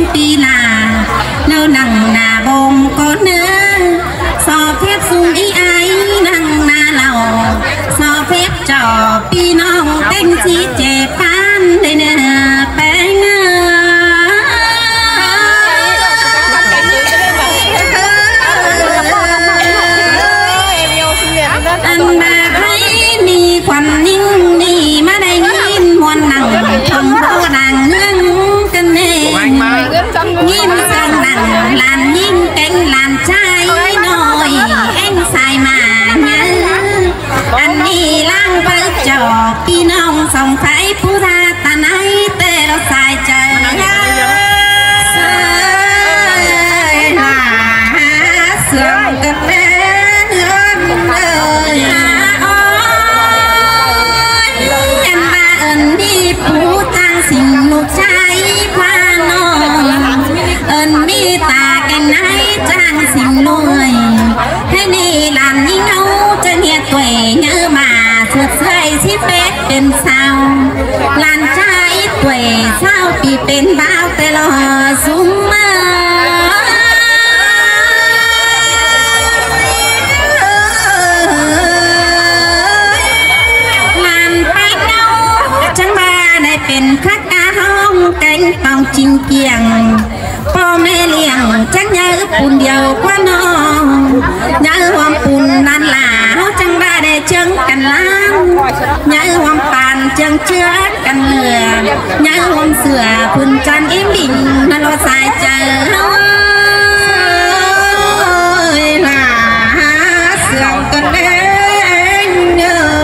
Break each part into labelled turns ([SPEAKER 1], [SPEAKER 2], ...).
[SPEAKER 1] ปีลาเรานั่งหน้าบงก็เนื้อสอบเพชรสูงอีไอนั่งหน้าเราสอบเพชรจ่อพี่น้องเต้นสีเจ็บพันได้เนื้อแป้งอันแบบไม่มีควันนิ่งนี่มาได้ยินมวนหนังชมโบดังเงื่อนกันเน่ยิ้มเสียงดังลานยิ่งเก่งลานใจน้อยเอ็งสายมาเนื้ออันนี้ล่างเบิกจอกพี่น้องส่งไฟผู้ราตาไหนเตะเราสายใจเสือกันเน่ผู้ทางสิ่งลูกชายพาน้องมีตาแก่ไหนจ้างสิ่งรวยให้นี่หลานยิ่งเอาจะเงียตัวเนื้อมาเสือใส่สิเป็ดเป็นสาวหลานชายตัวเศร้าปีเป็นบ่าวแต่ละสูงมาเป็นพระกาห้องแกงเป่าจริงเกียงพ่อแม่เลี้ยงจังยาปุ่นเดียวกว่าน้องยาหอมปุ่นนั่นหลาจังได้ได้เชิงกันล้างยาหอมปานเชิงเชื้อกันเหลือยาหอมเสือพุ่นจันอิ่มดิ่งนั่นเราสายใจหลาเสือกันเองเยอะ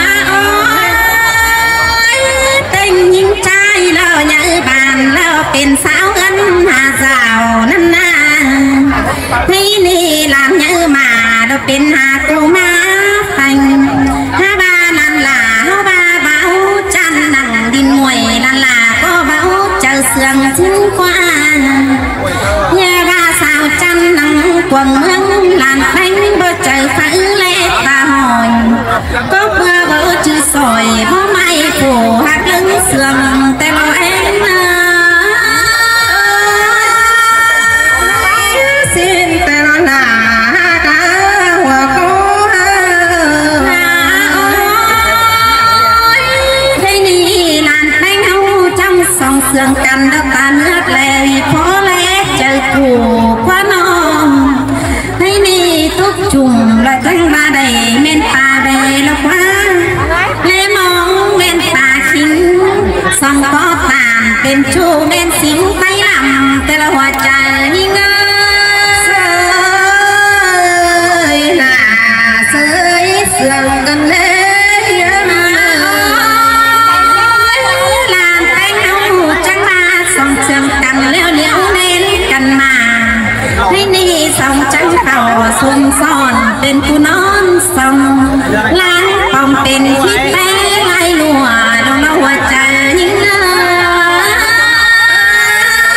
[SPEAKER 1] เป็นสาวเงินหาสาวนั่นนาที่นี่หลานเยอะมาเราเป็นหาตัวมาฟังฮาบานันลาฮาบาเบาจันนั่งดินมวยนันลาก็เบาเจอเสื่องชิ้นกว่าแย่ว่าสาวจันนั่งกวงเมืองหลานแฟงบ่เจอฝันเล็ดตาหอยก็เพื่อเบาจือซอยเพราะไม่ผูกหักลึงเสื่องแต่เราเองเสื่องกันแล้วตาเนื้อเลยพอเล็กเจอกูคว้าน้องให้นี่ทุกจุ่มและทั้งมาได้เม่นตาเบลกว่าเล่มองเม่นตาคิงส่องก็ตามเป็นชูเม่นสิงไปลำแต่ละหัวใจยิ่งหน้าเสยเสื่องกันเลยซุ่มซ่อนเป็นผู้นอนส่องล้างปองเป็นที่แป้ไล่ลัวดวงหัวใจยิ่ง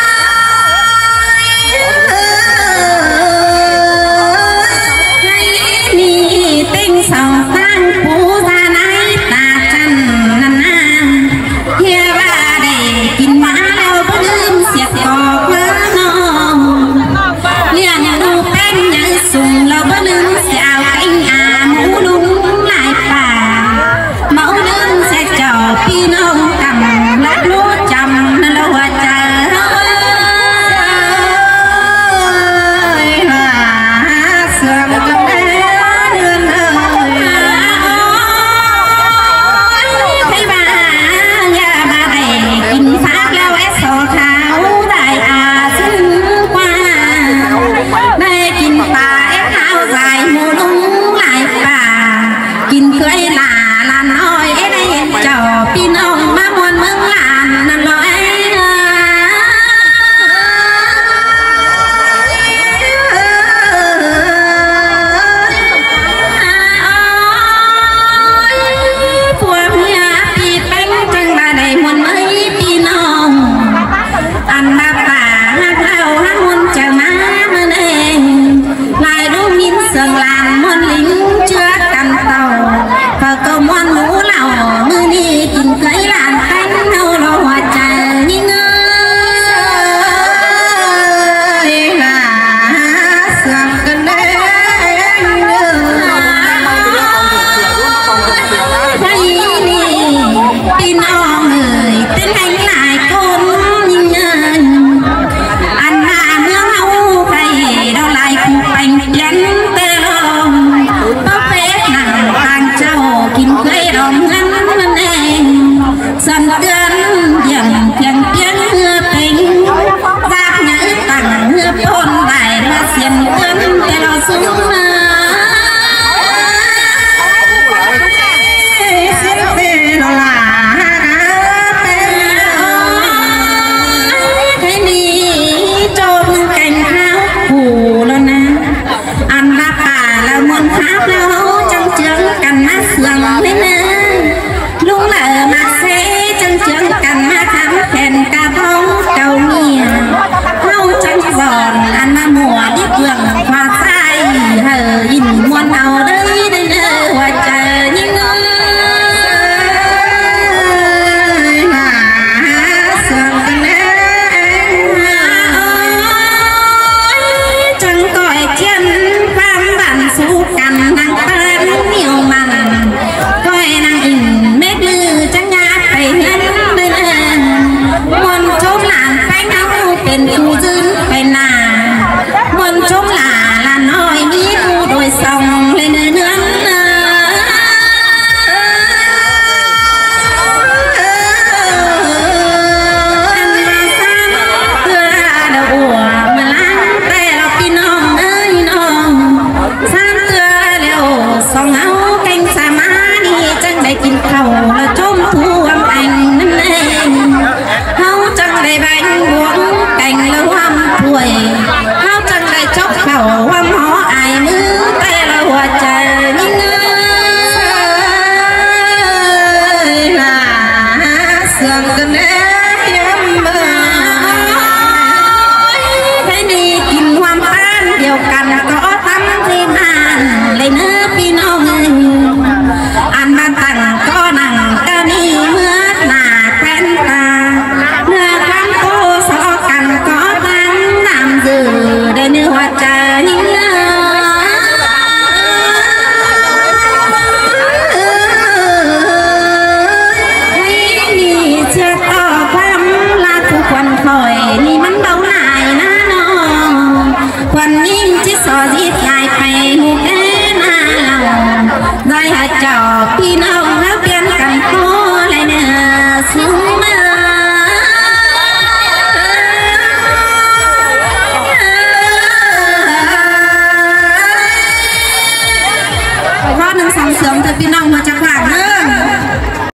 [SPEAKER 1] เสริมเธอพี่น้องมาจากว่า